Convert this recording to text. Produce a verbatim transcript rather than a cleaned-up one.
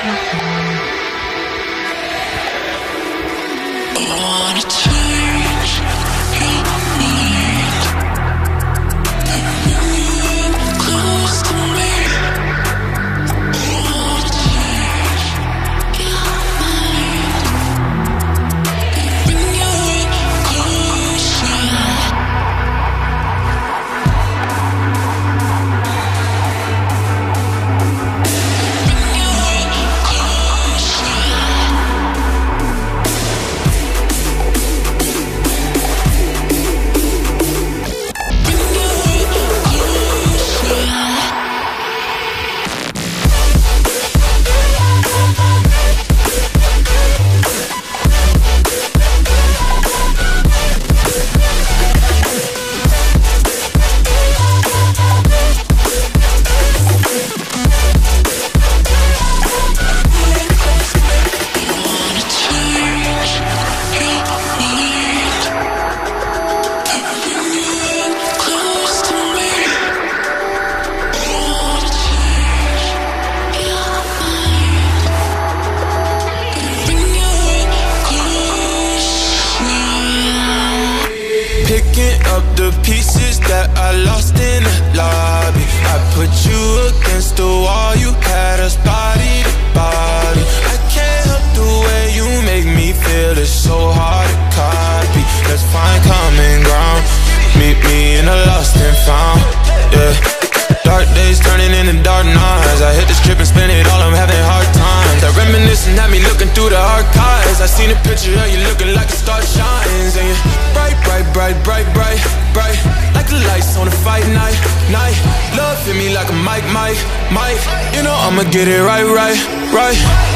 wanna change your mind. Bring you close to me. I wanna change your mind. Bring you closer. Picking up the pieces that I lost in the lobby. I put you against the wall, you had us body to body. I can't help the way you make me feel, it's so hard to copy. Let's find common ground, meet me in a lost and found, yeah. Dark days turning into dark nights. I hit the strip and spend it all, I'm having hard times. I reminiscing at me looking through the archives. I seen a picture of you looking like a star shines. And you're bright, bright, bright, bright, bright, bright, like the lights on a fight night, night. Love hit me like a mic, mic, mic. You know I'ma get it right, right, right.